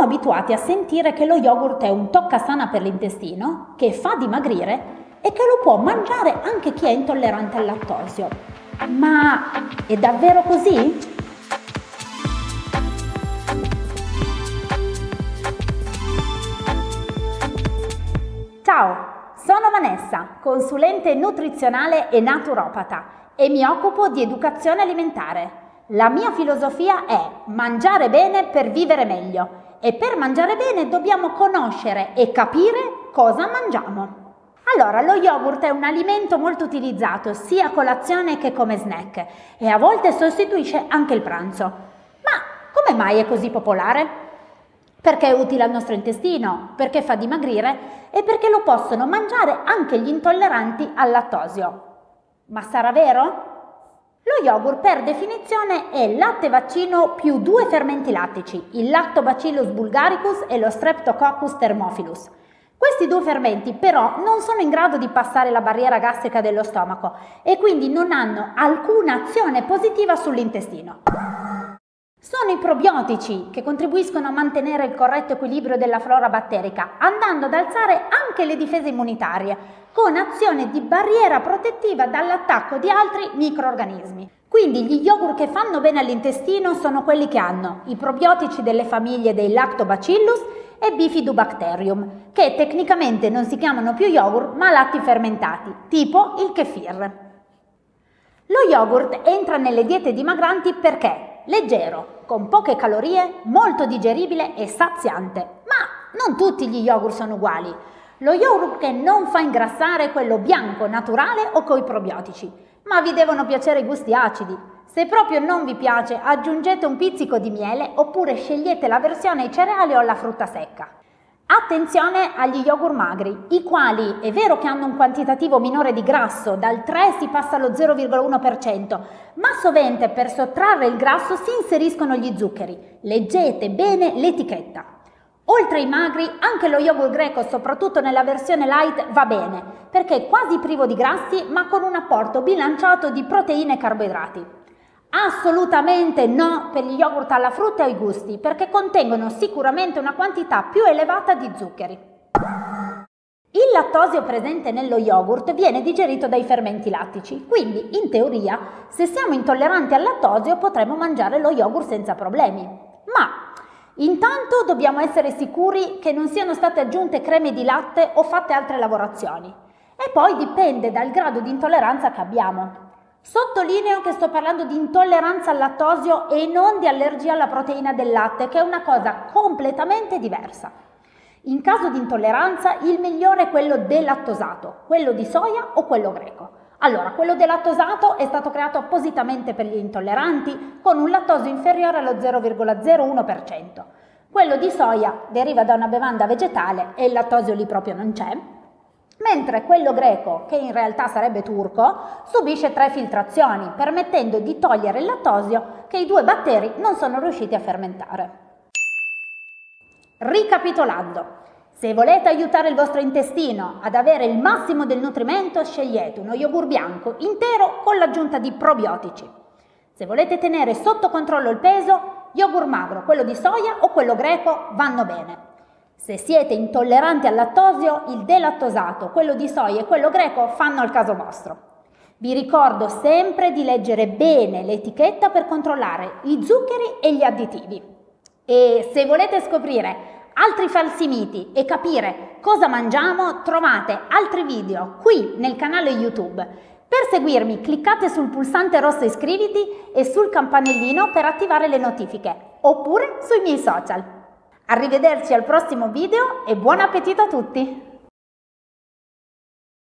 abituati a sentire che lo yogurt è un toccasana per l'intestino, che fa dimagrire e che lo può mangiare anche chi è intollerante al lattosio. Ma è davvero così? Ciao, sono Vanessa, consulente nutrizionale e naturopata e mi occupo di educazione alimentare. La mia filosofia è mangiare bene per vivere meglio e per mangiare bene dobbiamo conoscere e capire cosa mangiamo. Allora, lo yogurt è un alimento molto utilizzato sia a colazione che come snack e a volte sostituisce anche il pranzo. Ma come mai è così popolare? Perché è utile al nostro intestino, perché fa dimagrire e perché lo possono mangiare anche gli intolleranti al lattosio. Ma sarà vero? Lo yogurt per definizione è latte vaccino più 2 fermenti lattici, il Lactobacillus bulgaricus e lo Streptococcus thermophilus. Questi 2 fermenti però non sono in grado di passare la barriera gastrica dello stomaco e quindi non hanno alcuna azione positiva sull'intestino. Sono i probiotici che contribuiscono a mantenere il corretto equilibrio della flora batterica, andando ad alzare anche le difese immunitarie, con azione di barriera protettiva dall'attacco di altri microrganismi. Quindi gli yogurt che fanno bene all'intestino sono quelli che hanno i probiotici delle famiglie dei Lactobacillus e Bifidobacterium, che tecnicamente non si chiamano più yogurt ma latti fermentati, tipo il kefir. Lo yogurt entra nelle diete dimagranti perché leggero, con poche calorie, molto digeribile e saziante. Ma non tutti gli yogurt sono uguali. Lo yogurt che non fa ingrassare è quello bianco, naturale o coi probiotici. Ma vi devono piacere i gusti acidi. Se proprio non vi piace, aggiungete un pizzico di miele oppure scegliete la versione ai cereali o alla frutta secca. Attenzione agli yogurt magri, i quali è vero che hanno un quantitativo minore di grasso, dal 3 si passa allo 0,1%, ma sovente per sottrarre il grasso si inseriscono gli zuccheri. Leggete bene l'etichetta. Oltre ai magri, anche lo yogurt greco, soprattutto nella versione light, va bene, perché è quasi privo di grassi, ma con un apporto bilanciato di proteine e carboidrati. Assolutamente no per gli yogurt alla frutta e ai gusti, perché contengono sicuramente una quantità più elevata di zuccheri. Il lattosio presente nello yogurt viene digerito dai fermenti lattici, quindi in teoria se siamo intolleranti al lattosio potremo mangiare lo yogurt senza problemi. Ma intanto dobbiamo essere sicuri che non siano state aggiunte creme di latte o fatte altre lavorazioni. E poi dipende dal grado di intolleranza che abbiamo. Sottolineo che sto parlando di intolleranza al lattosio e non di allergia alla proteina del latte, che è una cosa completamente diversa. In caso di intolleranza il migliore è quello delattosato, quello di soia o quello greco. Allora, quello delattosato è stato creato appositamente per gli intolleranti con un lattosio inferiore allo 0,01%. Quello di soia deriva da una bevanda vegetale e il lattosio lì proprio non c'è. Mentre quello greco, che in realtà sarebbe turco, subisce 3 filtrazioni, permettendo di togliere il lattosio che i 2 batteri non sono riusciti a fermentare. Ricapitolando, se volete aiutare il vostro intestino ad avere il massimo del nutrimento, scegliete uno yogurt bianco intero con l'aggiunta di probiotici. Se volete tenere sotto controllo il peso, yogurt magro, quello di soia o quello greco vanno bene. Se siete intolleranti al lattosio, il delattosato, quello di soia e quello greco fanno al caso vostro. Vi ricordo sempre di leggere bene l'etichetta per controllare i zuccheri e gli additivi. E se volete scoprire altri falsi miti e capire cosa mangiamo, trovate altri video qui nel canale YouTube. Per seguirmi cliccate sul pulsante rosso iscriviti e sul campanellino per attivare le notifiche, oppure sui miei social. Arrivederci al prossimo video e buon appetito a tutti!